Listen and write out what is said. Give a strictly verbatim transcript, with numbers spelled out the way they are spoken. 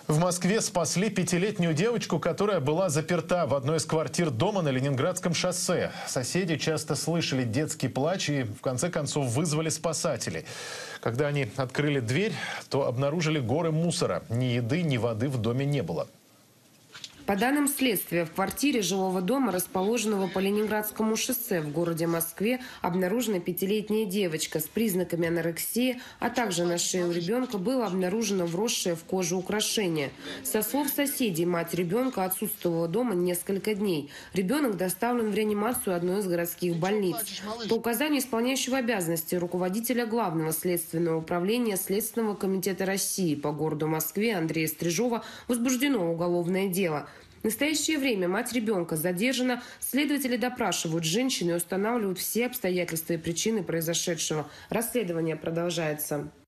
В Москве спасли пятилетнюю девочку, которая была заперта в одной из квартир дома на Ленинградском шоссе. Соседи часто слышали детский плач и в конце концов вызвали спасателей. Когда они открыли дверь, то обнаружили горы мусора. Ни еды, ни воды в доме не было. По данным следствия, в квартире жилого дома, расположенного по Ленинградскому шоссе в городе Москве, обнаружена пятилетняя девочка с признаками анорексии, а также на шее у ребенка было обнаружено вросшее в кожу украшение. Со слов соседей, мать ребенка отсутствовала дома несколько дней. Ребенок доставлен в реанимацию одной из городских больниц. По указанию исполняющего обязанности руководителя Главного следственного управления Следственного комитета России по городу Москве Андрея Стрижова возбуждено уголовное дело. В настоящее время мать ребенка задержана. Следователи допрашивают женщину и устанавливают все обстоятельства и причины произошедшего. Расследование продолжается.